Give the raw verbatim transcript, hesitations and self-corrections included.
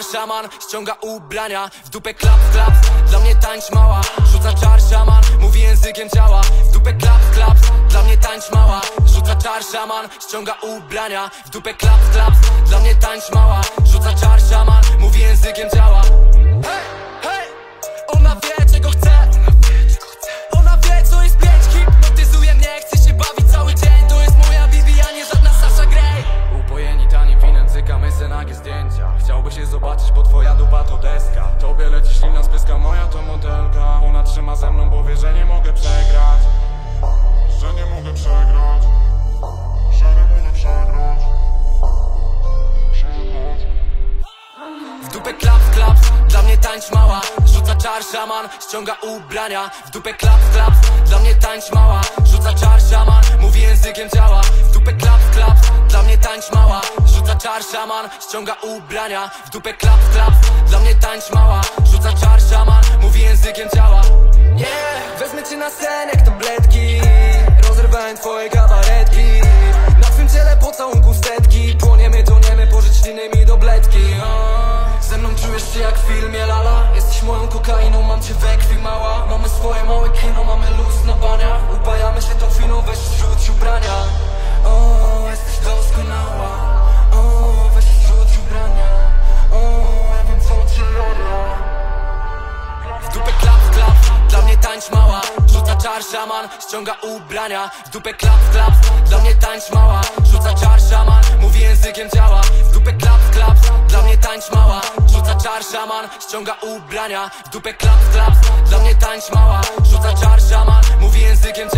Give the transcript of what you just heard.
czar szaman, ściąga ubrania, w dupę klap, klap. Dla mnie tańcz mała, rzuca czar szaman, mówi językiem ciała. W dupę klap, klap. Dla mnie tańcz mała, rzuca czar szaman, ściąga ubrania, w dupę klap, klap. Dla mnie tańcz mała, rzuca czar szaman, mówi językiem ciała. Hej, hej, ona wie czego chce, ona wie co jest pięć, hipnotyzuje mnie, chce się bawić cały dzień. To jest moja Bibi, a nie żadna Sasha Grey. Upojeni tanim winem, cykamy se nagie zdjęcia. Chciałby się zobaczyć, bo twoja dupa to deska. Tobie leci ślina z pyska, moja to modelka. Ona trzyma ze mną, bo wie, że nie mogę przegrać. Że nie mogę przegrać. Że nie mogę przegrać. W dupę klap, klap, dla mnie tańcz mała, rzuca czar szaman, ściąga ubrania, w dupę klap, klap. Dla mnie tańcz mała, rzuca czar szaman, mówi językiem ciała. W dupę klap, klap, dla mnie tańcz mała, rzuca czar szaman, ściąga ubrania, w dupę klap, klap. Dla mnie tańcz mała, rzuca czar szaman, mówi językiem ciała. Yeah, wezmę cię na sen jak tabletki, rozrywałem twoje kabaretki. Na twym ciele pocałunku setki, płoniemy, toniemy, pożycz liny mi do bledki. Ze mną czujesz się jak w filmie Lala. Jesteś moją kokainą, mam cię we krwi mała. Mamy swoje małe kino, mamy luz na baniach. Upajamy się tą chwilą, weź zrzuć ubrania. O, jesteś doskonała. O, weź zrzuć ubrania. O, ja wiem co cię robię. W dupę klap, klap, dla mnie tańcz mała, rzuca czar szaman, ściąga ubrania, w dupę klap, klap. Dla mnie tańcz mała, rzuca czar szaman, mówi językiem ciała. W dupę klap, klap, dla mnie tańcz mała, rzuca czar szaman, ściąga ubrania, w dupę klap, klap. Dla mnie tańcz mała, rzuca czar szaman, mówi językiem